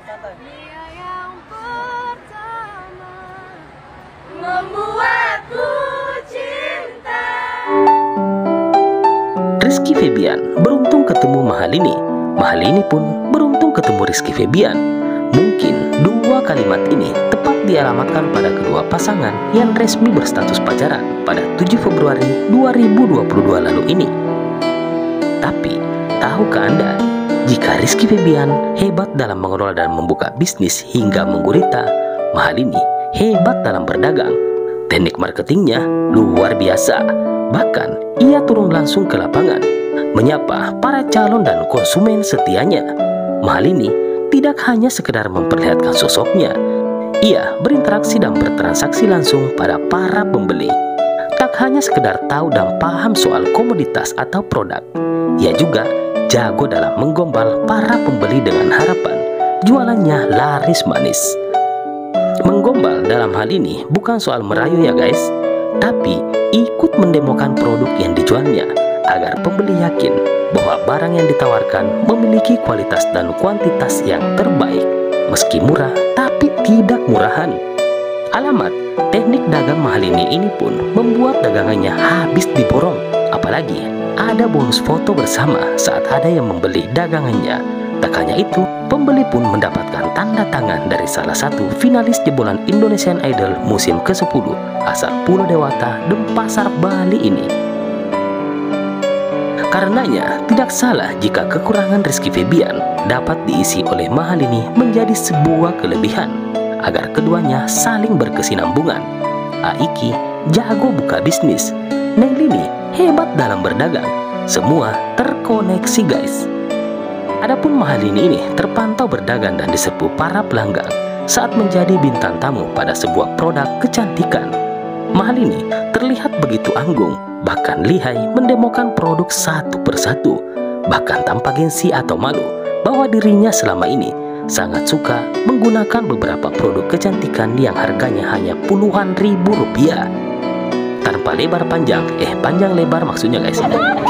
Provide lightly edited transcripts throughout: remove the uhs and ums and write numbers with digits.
santai. Dia yang pertama membuatku cinta. Rizky Febian beruntung ketemu Mahalini. Mahalini pun beruntung ketemu Rizky Febian. Mungkin dua kalimat ini tepat dialamatkan pada kedua pasangan yang resmi berstatus pacaran pada 7 Februari 2022 lalu ini. Tapi, tahukah Anda, jika Rizky Febian hebat dalam mengelola dan membuka bisnis hingga menggurita, Mahalini hebat dalam berdagang. Teknik marketingnya luar biasa. Bahkan, ia turun langsung ke lapangan, menyapa para calon dan konsumen setianya. Mahalini tidak hanya sekedar memperlihatkan sosoknya, ia berinteraksi dan bertransaksi langsung pada para pembeli. Tak hanya sekedar tahu dan paham soal komoditas atau produk, ia juga jago dalam menggombal para pembeli dengan harapan jualannya laris manis. Menggombal dalam hal ini bukan soal merayu ya guys, tapi ikut mendemokan produk yang dijualnya agar pembeli yakin bahwa barang yang ditawarkan memiliki kualitas dan kuantitas yang terbaik. Meski murah, tapi tidak murahan. Alamat, teknik dagang Mahalini ini pun membuat dagangannya habis diborong. Apalagi ada bonus foto bersama saat ada yang membeli dagangannya. Tak hanya itu, pembeli pun mendapatkan tanda tangan dari salah satu finalis jebolan Indonesian Idol musim ke-10 asal Pulau Dewata, Denpasar, Bali ini. Karenanya, tidak salah jika kekurangan Rizky Febian dapat diisi oleh Mahalini menjadi sebuah kelebihan, agar keduanya saling berkesinambungan. Aiki jago buka bisnis, Neng Lini hebat dalam berdagang. Semua terkoneksi guys. Adapun Mahalini ini terpantau berdagang dan diserbu para pelanggan saat menjadi bintang tamu pada sebuah produk kecantikan. Mahalini terlihat begitu anggung, bahkan lihai mendemokan produk satu persatu, bahkan tanpa gengsi atau malu bahwa dirinya selama ini sangat suka menggunakan beberapa produk kecantikan yang harganya hanya puluhan ribu rupiah. Tanpa lebar panjang, panjang lebar maksudnya guys.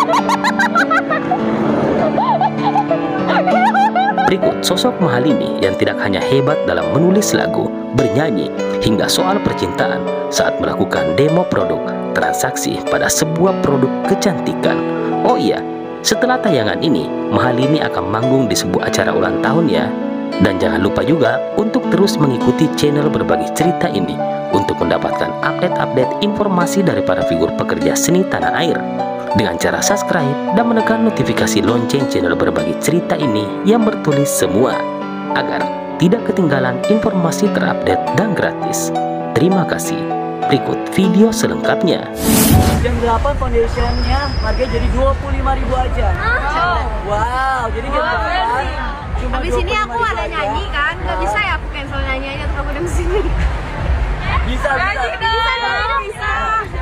Berikut sosok Mahalini yang tidak hanya hebat dalam menulis lagu, bernyanyi, hingga soal percintaan saat melakukan demo produk, transaksi pada sebuah produk kecantikan. Oh iya, setelah tayangan ini, Mahalini akan manggung di sebuah acara ulang tahun ya. Dan jangan lupa juga untuk terus mengikuti channel Berbagi Cerita ini untuk mendapatkan update-update informasi dari para figur pekerja seni tanah air, dengan cara subscribe dan menekan notifikasi lonceng channel Berbagi Cerita ini yang bertulis semua, agar tidak ketinggalan informasi terupdate dan gratis. Terima kasih. Berikut video selengkapnya. Jam 8 foundationnya harganya jadi 25.000 aja. Wow, jadi jam 8 cuma Habis ini aku ada nyanyi kan, nggak bisa ya aku cancel nyanyinya terus aku udah sini. Bisa. Bisa.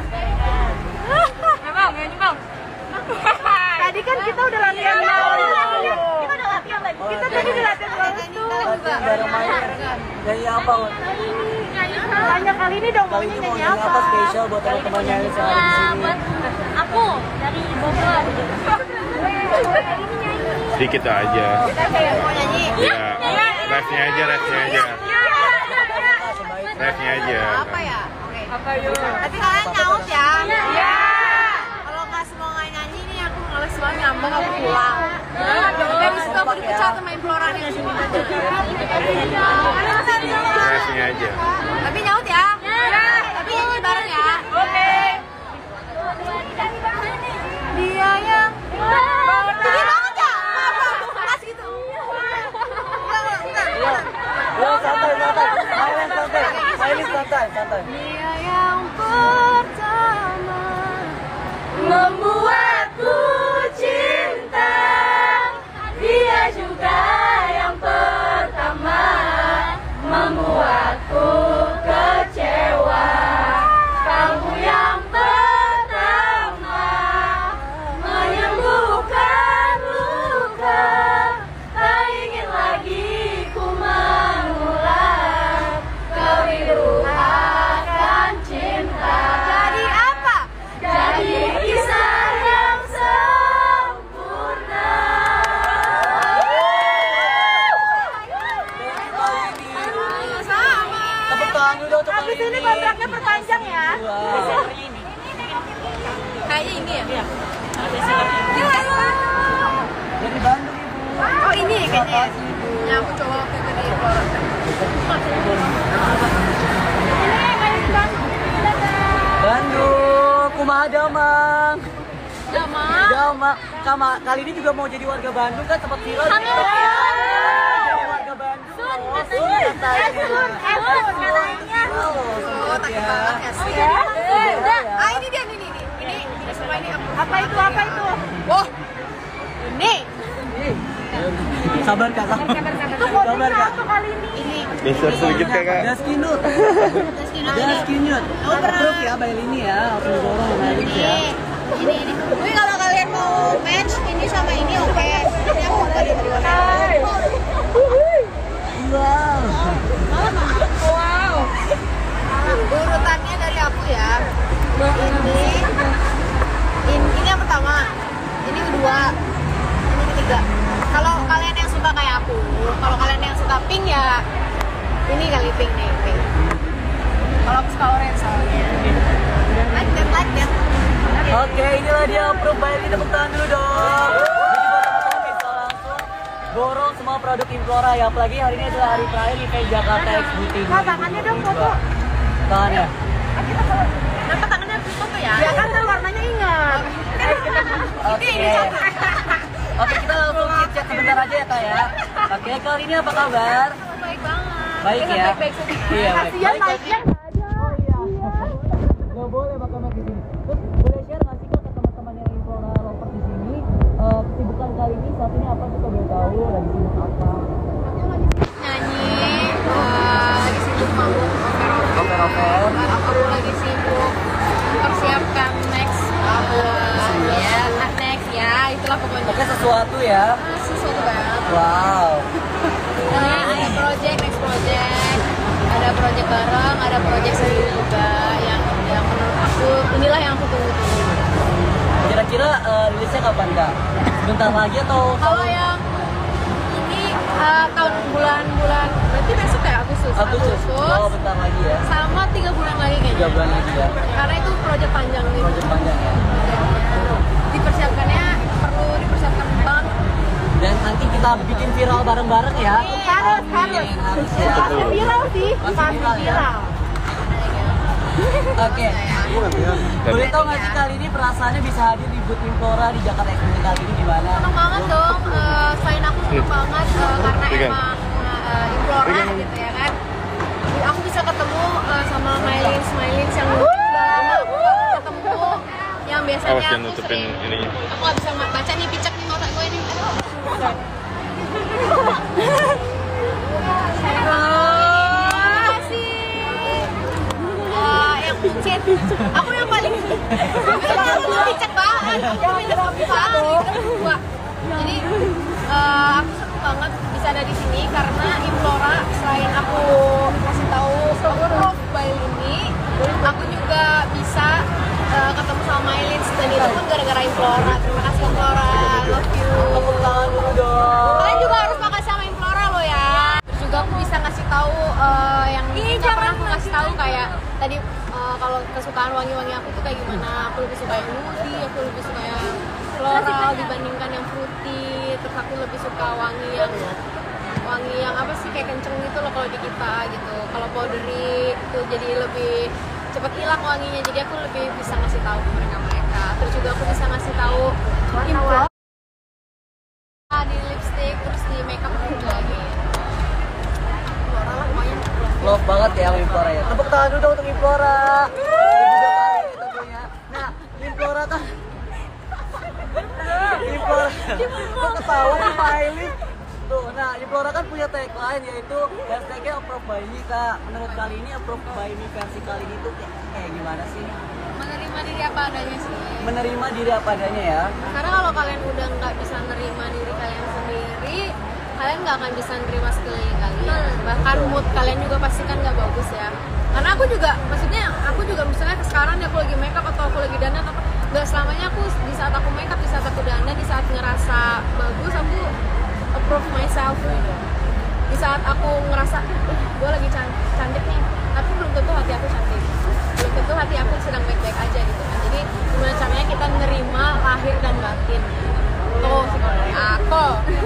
Bang. Tadi kan kita udah latihan. Kita tadi udah latihan banget tuh. Latihan bareng main. Nyanyi apa? Tanya kali ini dong, Kali ini mau nyanyi apa spesial buat teman-teman yang ada di sini? Aku dari Bogor. Sedikit aja. Mau nyanyi? Ya, live-nya aja. Live-nya aja. Apa ya? Oke. Tapi kalian nyaut ya? Iya. Kalau nggak semua nggak nyanyi nih aku males banget ngambek aku pulang. Dari situ aku dipecat sama imploran yang sini. Live-nya aja. Tapi nyaut ya? Iya. Tapi nyanyi bareng ya? Oke. Dia yang tinggi banget ya? Pas gitu. Santai. Dia yang pertama membuatku cinta. Dia juga yang pertama membuatku kecewa. Kamu yang pertama menyembuhkan luka. Tak ingin lagi ku mengulang kewiluan cinta. Jadi apa? Jadi kisah yang tangan dulu dong untuk kali Habis ini kontraknya perpanjang ya. Wow. Kayaknya ini ya? Iya. Iya. Dari Bandung Ibu. Oh ini ya kayaknya. Makasih, Ibu. Ya aku coba waktu itu di Flora. Bandung, kumaha damang. Damang. Damang. Kali ini juga mau jadi warga Bandung kan sempat viral. Amin. Jadi warga Bandung. Sun, Oh, katanya. Sun katanya. Sun, katanya. Oh, takut ya. banget ya sih. Ah ini dia nih. Ini sama ini apa itu? Oh, ini. Sabar Kak. Sabar Kak. Kali ini. Geser sedikit kakak. Daskinut. Daskinut. Approve ya Bail ini ya. Langsung dorong naik ya. Ini. Tapi kalau kalian mau match ini sama ini oke. Ini aku mau beli dari mana? Wow. Urutannya dari aku ya. Ini yang pertama. Ini kedua. Ini ketiga. Kalau kalian yang suka kayak aku, kalau kalian yang suka pink ya ini kali pink nih, pink. Kalau aku suka orange soalnya. Like that. Oke, inilah dia approve Bail ini, tepuk tangan dulu dong. Jadi buat teman-teman bisa langsung borong semua produk Implora ya. Apalagi hari ini adalah hari terakhir event Jakarta X Beauty. Tangannya dong foto. Tangannya. Kenapa tangannya harus foto ya? Ya kan warnanya ingat. Oke. Oke, kita langsung chat sebentar aja ya Kak ya. Oke, kali ini apa kabar? Baik banget. Baik ya. Baik-baik saja. Iya, baik. Kasihan Baik, naiknya nggak ada. Oh iya. Nggak boleh makan di sini. Terus boleh share nggak sih Kak ke teman-teman yang Implora lover di sini? Kesibukan kali ini saat ini apa sih, boleh tahu? Lagi sibuk apa? Nyanyi, lagi sibuk mabuk Rocker. aku lagi sibuk persiapkan next next ya itulah pokoknya. Oke, sesuatu ya. Sesuatu banget. Wow. Ada next project, ada project bareng, ada project sendiri juga yang menurut aku inilah yang aku tunggu-tunggu. Kira-kira rilisnya kapan Kak? Sebentar lagi atau? Kalau yang ini tahun bulan berarti besok ya Agustus. Oh, bentar lagi ya. Sama 3 bulan lagi kayaknya. 3 bulan lagi ya. Karena itu project panjang nih. Project panjang ya. Dipersiapkannya perlu dipersiapkan banget. Dan nanti kita bikin viral bareng-bareng ya. Harus ya. Masih viral sih. Masih viral ya. Oke. Boleh tahu nggak sih kali ini perasaannya bisa hadir di booth Implora di Jakarta X Beauty kali ini gimana? Seneng banget dong. Selain aku seneng banget karena emang Implora gitu ya kan. Aku bisa ketemu sama Smilins yang udah lama aku nggak ketemu. Yang biasanya Awas jangan aku nutupin sering. ininya. Aku nggak bisa baca nih picek nih mata gue nih. Yang buncit, aku yang paling aku picek banget, aku minta banget. Jadi aku seneng banget bisa ada di sini karena Implora selain aku kasih tahu approve Bail ini, aku juga bisa ketemu sama Mylins dan itu pun gara-gara Implora. Terima kasih Implora, love you. Tepuk tangan dulu dong. Kalian juga harus makasih sama Implora lo ya. Terus juga aku bisa ngasih tahu yang nggak pernah aku ngasih tahu kayak tadi kalau kesukaan wangi-wangi aku tuh kayak gimana. Aku lebih suka yang woody, aku lebih suka yang floral dibandingkan yang fruity. Terus aku lebih suka wangi yang apa sih kayak kenceng gitu loh kalau di kita gitu. Kalau powdery itu jadi lebih cepet hilang wanginya. Jadi aku lebih bisa ngasih tahu ke mereka. Terus juga aku bisa ngasih tahu Implora di lipstick, terus di makeup juga gitu. Implora lah lumayan. Love banget ya sama Implora ya. Tepuk tangan dulu dong untuk Implora. Dan juga kali ini tentunya. Nah, Implora kan Implora. Kok ketawa sama Aileen? Tuh, nah Implora kan punya tagline yaitu hashtagnya approve by me Kak. Menurut kali ini approve by me versi kali ini tuh kayak gimana sih? Menerima diri apa adanya sih. Menerima diri apa adanya ya. Karena kalau kalian udah nggak bisa nerima diri kalian sendiri, kalian nggak akan bisa nerima sekeliling kalian. Bahkan mood kalian juga pasti kan nggak bagus ya. Karena aku juga, maksudnya aku juga misalnya sekarang nih aku lagi makeup atau aku lagi dandan atau nggak selamanya aku di saat aku makeup, di saat aku dandan, di saat ngerasa bagus aku approve myself gitu. Di saat aku ngerasa gue lagi cantik nih, tapi belum tentu hati aku cantik, belum tentu hati aku sedang baik-baik aja gitu kan. Jadi gimana caranya kita nerima lahir dan batin. Tuh sih aku.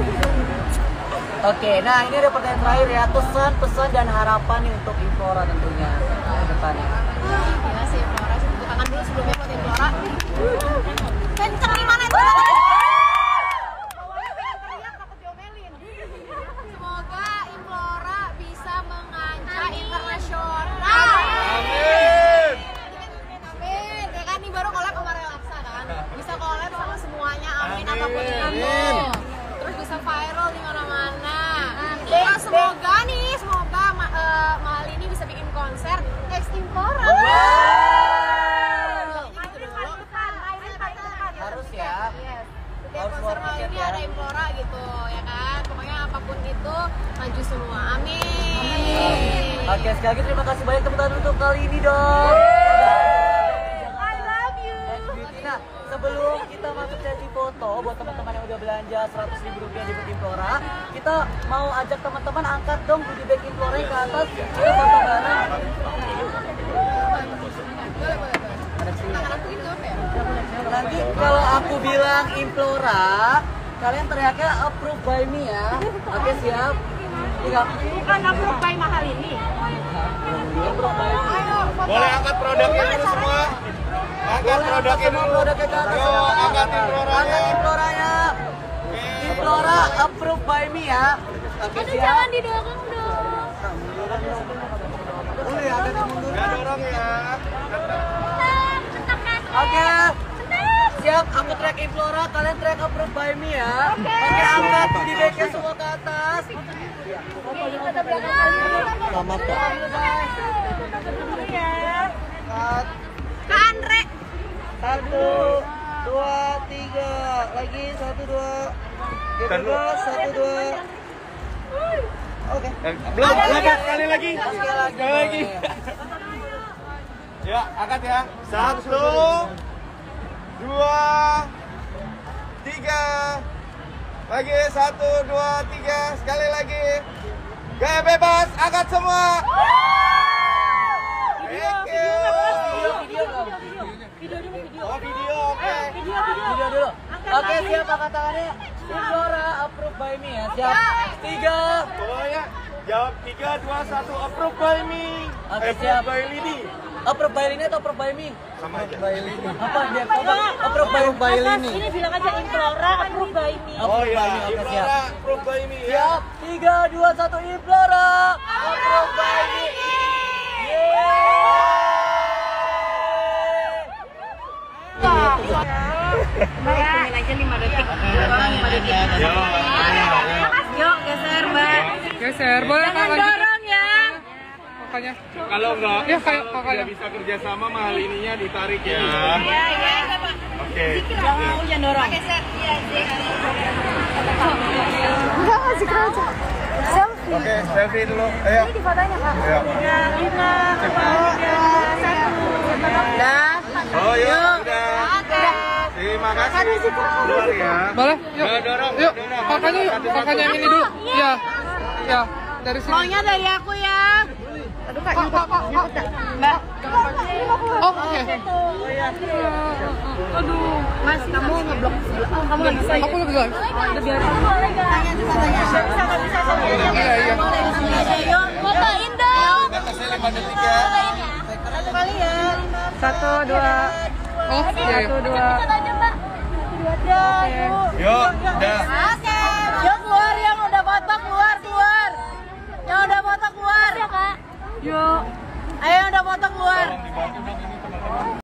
Oke, nah ini ada pertanyaan terakhir ya, pesan dan harapan nih untuk Implora tentunya ke depannya. Gila sih Implora, tepuk tangan dulu sebelumnya buat Implora. Kenceng gimana itu? Semoga Implora bisa mengancam internasional. Amin. Amin. Ya kan nih baru collab sama Relaxa kan. Bisa collab sama semuanya. Amin apapun itu. Terus bisa viral di mana-mana. Terus semoga Mahal ini bisa bikin konser X Implora. Harus ya. Yes. Setiap Harus konser worth Mahal it ini ya. ada Implora gitu ya kan. Pokoknya apapun itu maju semua. Amin. Oke, sekali lagi terima kasih banyak teman-teman untuk kali ini dong. I love you. Nah, sebelum kita masuk sesi foto buat teman-teman yang udah belanja Rp100.000 di Implora, kita mau ajak teman-teman angkat dong goodie bag Implora ke atas, kita foto bareng. Boleh. Ada sini. Tangan aku itu apa ya? Nanti kalau aku bilang Implora, kalian teriaknya approve by me ya. Oke, siap. Tiga. Bukan approve by Mahal ini. Approve by me. Boleh angkat produknya dulu semua. Angkat Boleh produknya semua dulu. produknya ke atas. Yo, angkat Imploranya. Angkat Imploranya. Implora approve by me ya. Oke, siap. didorong dong. Boleh ya, ada yang mundur. Nggak dorong ya. Oke. Siap, aku track Implora, kalian track approve by me ya. Oke, angkat goodie bag-nya semua ke atas. Sama kok. Cut. Andre. 1, 2, 3. Lagi 1, 2. Bebas 1, 2. Oke. Belum, sekali lagi. Sekali lagi. Ya, angkat ya. 1, 2, 3. Lagi 1, 2, 3. Sekali lagi. Gaya bebas, angkat semua. Thank you. Oh, video, oke. Video dulu. Oke, siap angkat tangannya. Implora approve by me ya. Siap. 3. Pokoknya jawab 3, 2, 1. Approve by me. Oke, Approve siap. by Lini. Approve by Lini atau approve by me? Sama aja. Apa biar coba approve by Lini. Ini bilang aja Implora approve by me. Oh Approve by ya, me. Oke, siap. Implora approve by me ya. Siap. 3, 2, 1 Implora approve by me. Bayangin aja 5 detik. 5 detik. Yuk, geser, Mbak. Geser, boleh Jangan kakaknya. dorong ya. Kakaknya. Kalau enggak, Ya, kayak kakaknya. tidak bisa kerja sama, Mahal ininya ditarik ya. Iya, Pak. Oke. Jangan dorong. Geser. Iya, Oke, selfie dulu. Ayo. Ini fotonya, Kak. Ayo. 5, 4, 3, 1. Oh, yuk. Sudah. Terima kasih. Keluar ya. Boleh? Yuk. Dorong, Yuk, dorong. kakaknya yuk. Kakaknya yang ini dulu. Ya. Ya, dari sini. Maunya dari aku ya. Aduh, Kak, Kak. Mbak. Oh, oke. Aduh, Mas, kamu ngeblok sebelah. Oh, kamu lagi saya. Aku lagi live. Iya, iya. Fotoin dong. Batasnya 5 detik ya. Satu kali ya. 1, 2. Oh, iya, iya. 1, 2. Yuk, dah. Oke. Yuk keluar yang udah foto keluar. Yang udah foto keluar. Ya, Kak. Yuk. Ayo yang udah foto keluar. Tolong dibantu dong ini teman-teman.